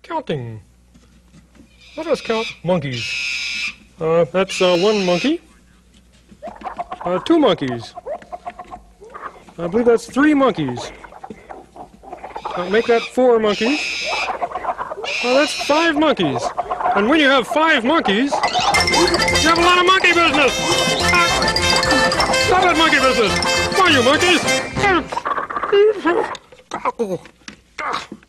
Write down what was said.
Counting. Let us count monkeys. That's one monkey. Two monkeys. I believe that's three monkeys. Make that four monkeys. That's five monkeys. And when you have five monkeys, you have a lot of monkey business. Stop that monkey business. Come on, you monkeys.